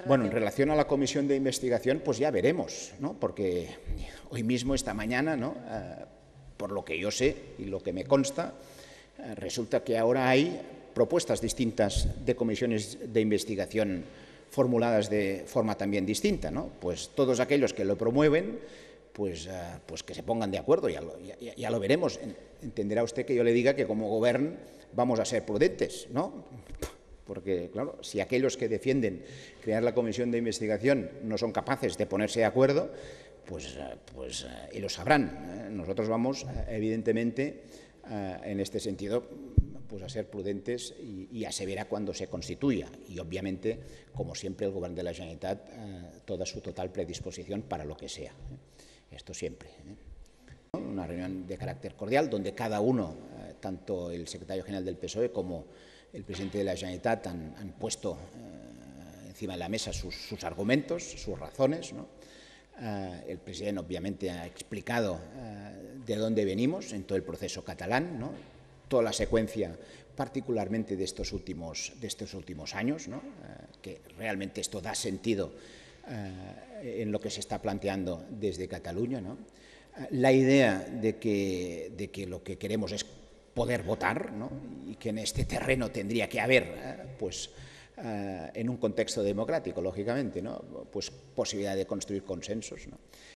Bueno, en relación a la comisión de investigación, pues ya veremos, ¿no? Porque hoy mismo, esta mañana, ¿no? Por lo que yo sé y lo que me consta, resulta que ahora hay propuestas distintas de comisiones de investigación formuladas de forma también distinta, ¿no? Pues todos aquellos que lo promueven, pues que se pongan de acuerdo, ya lo veremos. Entenderá usted que yo le diga que como gobierno vamos a ser prudentes, ¿no? Porque, claro, si aquellos que defienden crear la comisión de investigación no son capaces de ponerse de acuerdo, pues ellos sabrán. Nosotros vamos, evidentemente, en este sentido, pues a ser prudentes y a se verá cuando se constituya. Y, obviamente, como siempre, el Gobierno de la Generalitat, toda su total predisposición para lo que sea. Esto siempre. Una reunión de carácter cordial donde cada uno, tanto el secretario general del PSOE como el presidente de la Generalitat han puesto encima de la mesa sus argumentos, sus razones, ¿no? El presidente obviamente ha explicado de dónde venimos en todo el proceso catalán, ¿no? Toda la secuencia, particularmente de estos últimos años, ¿no? Que realmente esto da sentido en lo que se está planteando desde Cataluña, ¿no? La idea de que lo que queremos es poder votar, ¿no? Y que en este terreno tendría que haber, en un contexto democrático, lógicamente, ¿no? Pues posibilidad de construir consensos, ¿no?